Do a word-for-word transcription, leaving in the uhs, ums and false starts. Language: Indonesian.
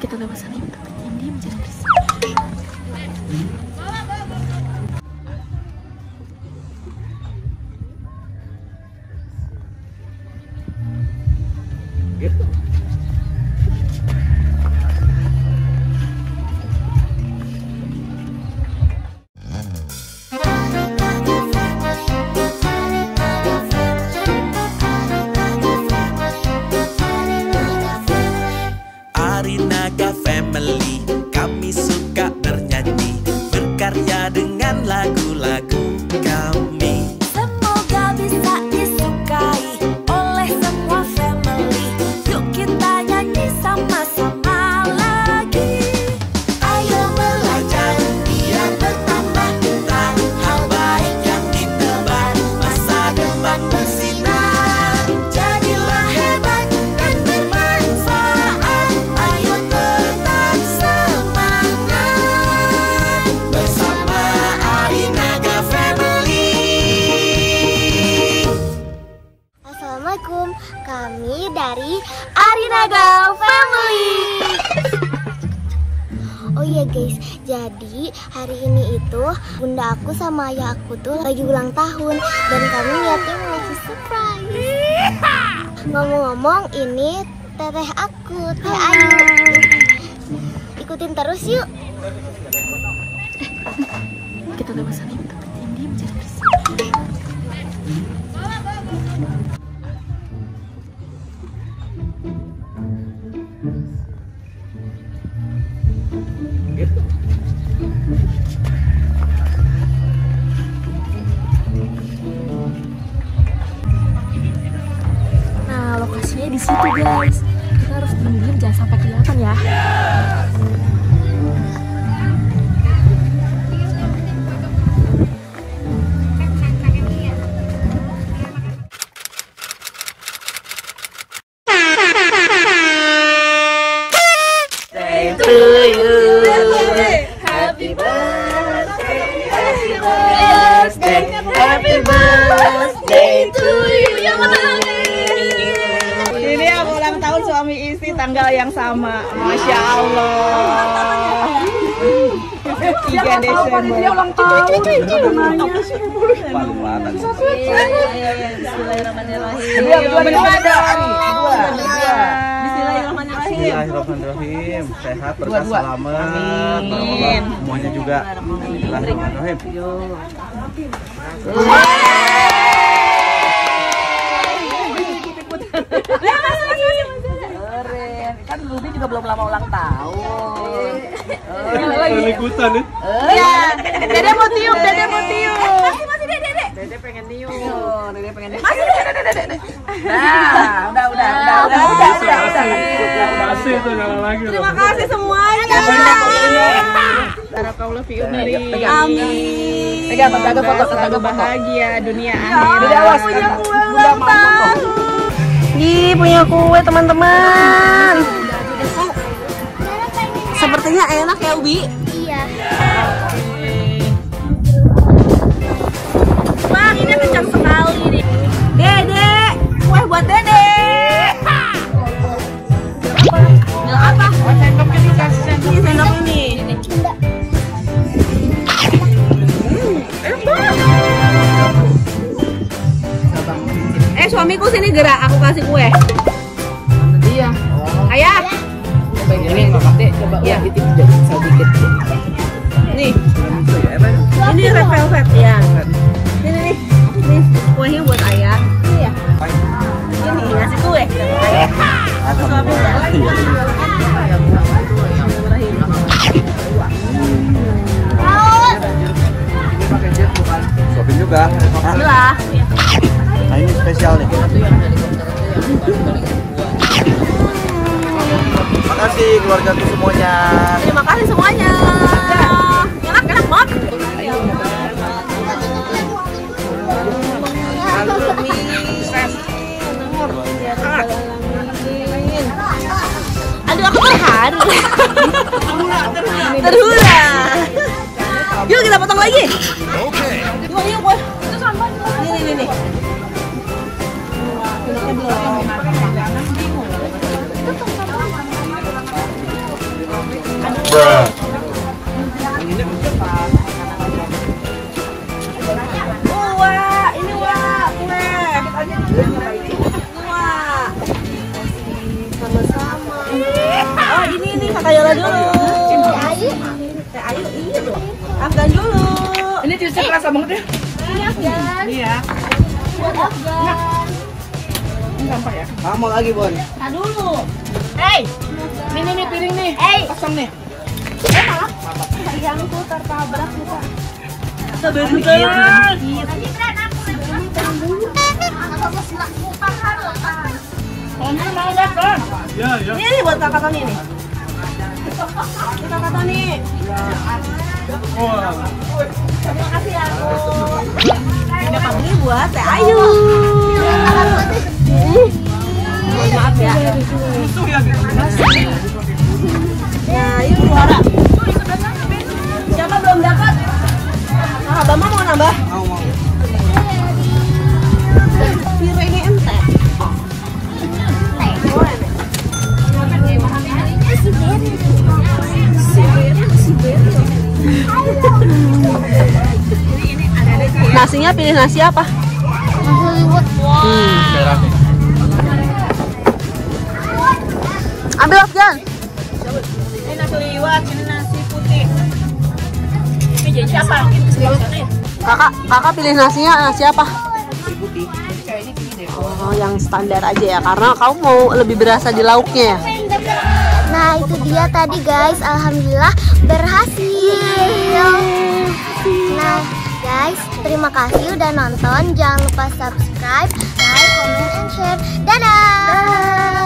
Kita lewat sana yuk, diam-diam jangan berisik. Arinaga Family, kami suka bernyanyi, berkarya dengan lagu-lagu kami. Semoga bisa disukai oleh semua family. Yuk kita nyanyi sama-sama lagi. Ayo belajar biar bertambah pintar, hal baik yang ditebar, masa depan bersinar. Jadilah hebat dan bermanfaat. Ayo tetap semangat bersama Arinaga Family. Assalamualaikum, kami dari Arinaga Family. Oh iya guys, jadi hari ini itu bunda aku sama ayah aku tuh lagi ulang tahun dan kami niatnya mau ngasih surprise. Ngomong-ngomong, ini teteh aku, Teh Ayu. Ikutin terus yuk. Kita lewat sana yuk, diam-diam jangan berisik. Nah, lokasinya di situ guys. Kita harus diam-diam jangan sampai kelihatan ya. Happy birthday, happy birthday, happy birthday to you. Yang menangis. Ini aku ulang tahun suami istri tanggal yang sama. Masya Allah. tiga Desember. Dia ulang tahun. Bismillahirrahmanirrahim. Bismillahirrahmanirrahim. Sehat, berkah, selamat. Amin. Semuanya juga. Bismillahirrahmanirrahim. Kan Ruby juga belum lama ulang tahun. Ikutan nih. Iya. Dede mau tiup, Dede mau tiup. Masih masih Dede, Dede. Dede pengen tiup. Dede pengen tiup. Masih Dede, Dede, Dede. Nah, udah, udah, udah, udah, udah, udah, udah. Masih itu nyala lagi. Terima kasih semuanya. Barakallahu fi umri. Amin. Pegang, pegang foto, pegang bahagia dunia akhir. Udah awas, punya kue ulang tahun. Ih, punya kue teman-teman. Sepertinya enak ya, Ubi? Iya. Bang, ini kencang sekali nih. Dede, kue buat Dede. Nggak apa? Oh, sendoknya dikasih sendok. Ini sendok ini. Eh, suamiku sini gerak, aku kasih kue. Iya. Ayah. Ini Dek, coba ya dikit sedikit. Nih. Ini red velvet ya. Ini nih. Nih, kuenya buat Ayah. Ini ya. Ini ngasih kue. Ayah. Suami udah. Suapin juga. Alhamdulillah. Nah, ini spesial nih. Terima kasih keluargaku semuanya. Terima kasih semuanya. Enak, enak banget. Aduh, aku terharu. Terhura. Yuk kita potong lagi. Oke. Yuk, yuk, boy. Nih, nih, nih, nih. ini kakak Yola dulu. Teh Ayu iya dong. Afgan dulu. Ini jusnya kerasa banget ya. Ini Afgan. Iya. Buat Afgan. Ini gampang ya. Kamu lagi, Bon. Nah dulu. Hey, nih nih nih piring nih. Hey. Kosong nih. Eh malah sayangku tertabrak kita. Sebentar. Kamu mau lihat kan? Ya, ya. Ini nih buat kakak Tony nih. Ini kakak Tony. Wah. Terima kasih ya. Ini buat Teh Ayu. Mohon maaf ya. Itu ya gitu. Nah, ini juara. Siapa belum dapat? Ah, Bama mau nambah? Mau, mau. Piringnya ente. Nasinya pilih nasi apa? Hollywood. Merah nih. Ambil Afgan. Ini nasi liwet, ini nasi putih. Ini jadi siapa? Kakak, kakak pilih nasinya nasi apa? Putih. Kayaknya gini deh. Oh, yang standar aja ya, karena kamu mau lebih berasa di lauknya ya. Nah itu dia tadi guys, alhamdulillah berhasil. Nah guys, terima kasih udah nonton. Jangan lupa subscribe, like, comment, and share. Dadah.